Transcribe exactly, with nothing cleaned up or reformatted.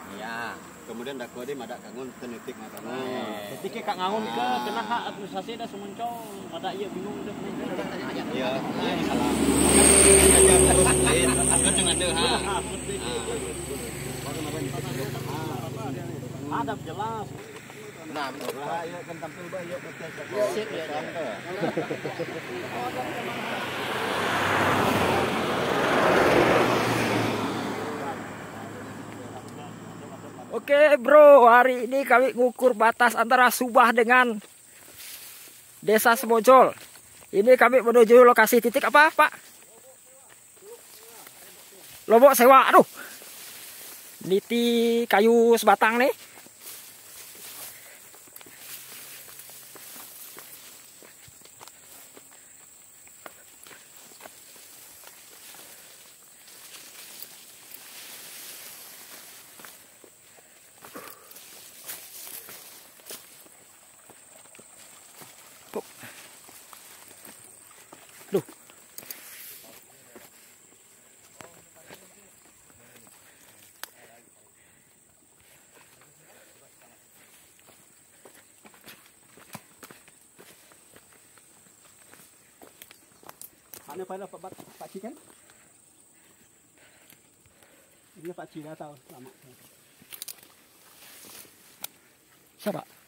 Iya. Kemudian dakwa dia madak kangun tenitik makangun. Ketika kak ngangun ke kena hak administrasi dah semuncul, ada iya bingung udah. Iya, iya salah. Kan dengan deh ha. Ada jelas. Nah, betul. Lah, ayo kan tampil bah, yuk kita Sip ya. Oke bro, hari ini kami ngukur batas antara Subah dengan Desa Semojol. Ini kami menuju lokasi titik apa Pak? Lombok Sewa. Aduh, niti kayu sebatang nih. Duh. Ano pa na Pak Pak Cikan? Ini Pak Cina tahu lama. Siapa?